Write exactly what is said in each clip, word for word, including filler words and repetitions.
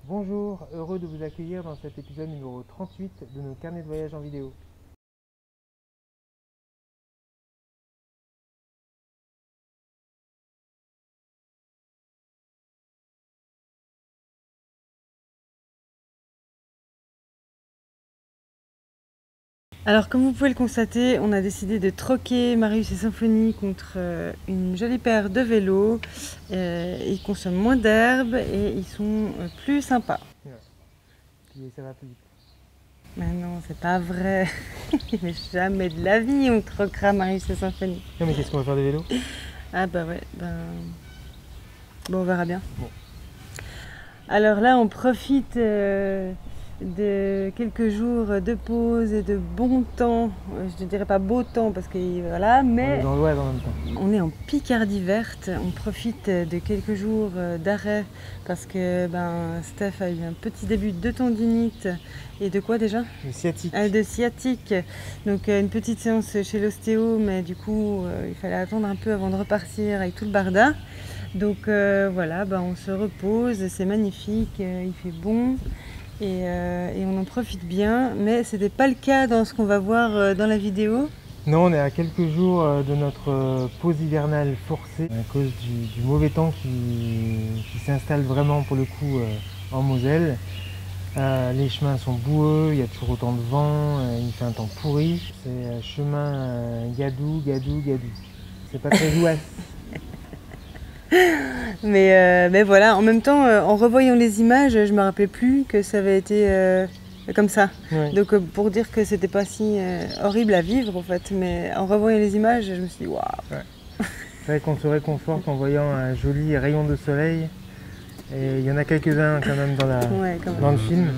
Bonjour, heureux de vous accueillir dans cet épisode numéro trente-huit de nos carnets de voyage en vidéo. Alors comme vous pouvez le constater, on a décidé de troquer Marius et Symphonie contre euh, une jolie paire de vélos. Euh, ils consomment moins d'herbe et ils sont euh, plus sympas. Ouais. Et ça va plus vite. Mais non, c'est pas vrai. Mais jamais de la vie on troquera Marius et Symphonie. Non mais qu'est-ce qu'on va faire des vélos? Ah bah ouais, ben... Bon, on verra bien. Bon. Alors là, on profite... Euh... de quelques jours de pause et de bon temps, je ne dirais pas beau temps parce que voilà, mais on est dans l'Oise en même temps. On est en Picardie verte, on profite de quelques jours d'arrêt parce que ben, Steph a eu un petit début de tendinite et de quoi déjà? De sciatique. Ah, de sciatique, donc une petite séance chez l'ostéo, mais du coup il fallait attendre un peu avant de repartir avec tout le barda. Donc euh, voilà, ben, on se repose, c'est magnifique, il fait bon. Et, euh, et on en profite bien, mais ce n'était pas le cas dans ce qu'on va voir euh, dans la vidéo. Non, on est à quelques jours euh, de notre euh, pause hivernale forcée à cause du, du mauvais temps qui, qui s'installe vraiment pour le coup euh, en Moselle. Euh, les chemins sont boueux, il y a toujours autant de vent, euh, il fait un temps pourri. C'est euh, chemin euh, gadou, gadou, gadou. C'est pas très ouest. Mais, euh, mais voilà, en même temps, euh, en revoyant les images, je me rappelais plus que ça avait été euh, comme ça. Ouais. Donc euh, pour dire que c'était pas si euh, horrible à vivre en fait, mais en revoyant les images, je me suis dit waouh. Ouais. C'est vrai qu'on se réconforte en voyant un joli rayon de soleil. Et il y en a quelques-uns quand même dans, la, ouais, quand même. dans le film.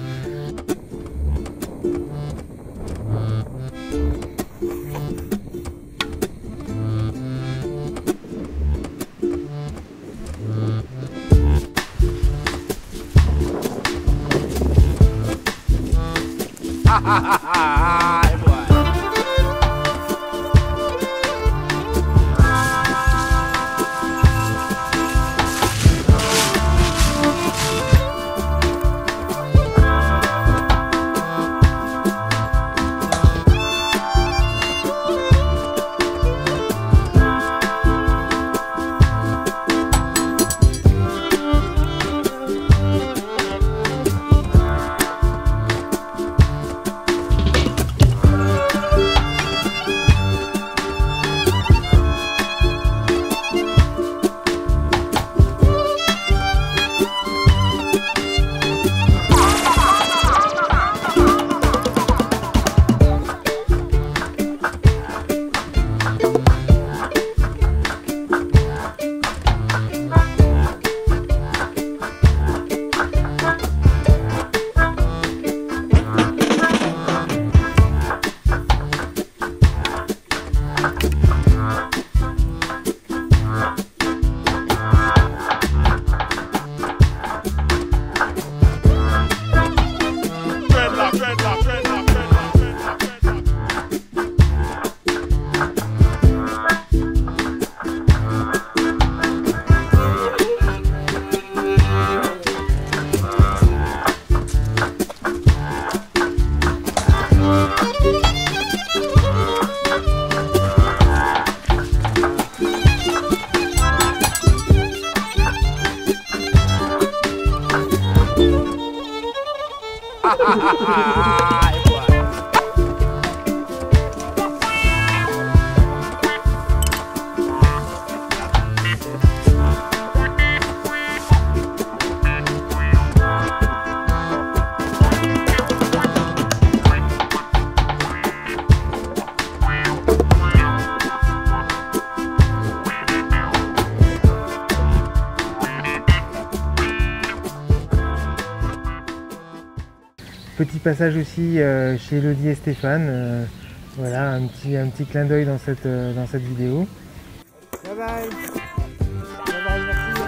Petit passage aussi euh, chez Elodie et Stéphane. Euh, voilà, un petit, un petit clin d'œil dans cette, euh, dans cette vidéo. Bye bye. Bye bye, merci.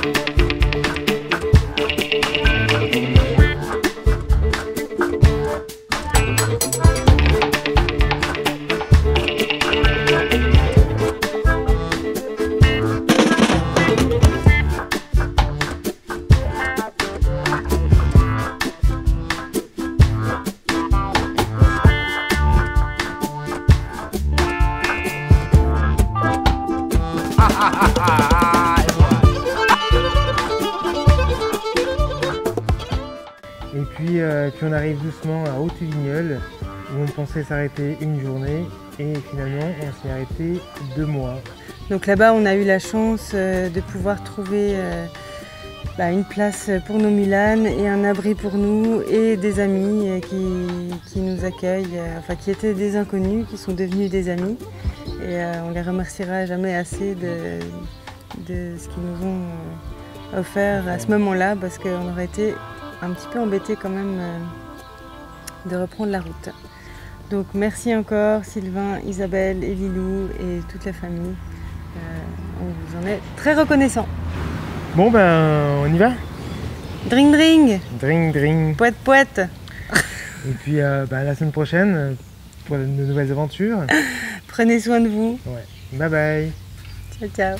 Et puis, euh, puis on arrive doucement à Haute-Vigneulles, où on pensait s'arrêter une journée, et finalement on s'est arrêté deux mois. Donc là-bas, on a eu la chance euh, de pouvoir trouver euh, bah, une place pour nos Mulanes et un abri pour nous, et des amis euh, qui, qui nous accueillent, euh, enfin qui étaient des inconnus, qui sont devenus des amis. Et euh, on les remerciera jamais assez de, de ce qu'ils nous ont euh, offert à ce moment-là, parce qu'on aurait été un petit peu embêtés quand même euh, de reprendre la route. Donc merci encore Sylvain, Isabelle et Lilou et toute la famille. Euh, on vous en est très reconnaissant. Bon ben on y va. Dring dring. Dring dring. Poète poète. Et puis euh, ben, la semaine prochaine pour de nouvelles aventures. Prenez soin de vous. Ouais. Bye bye. Ciao ciao.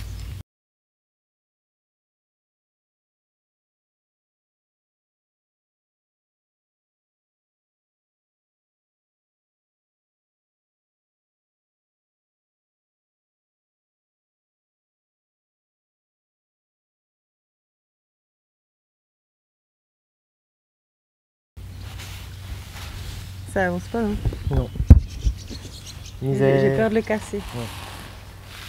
Ça avance pas, non? Non. J'ai peur de le casser.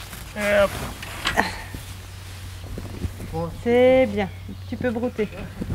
Ouais. C'est bien, tu peux brouter.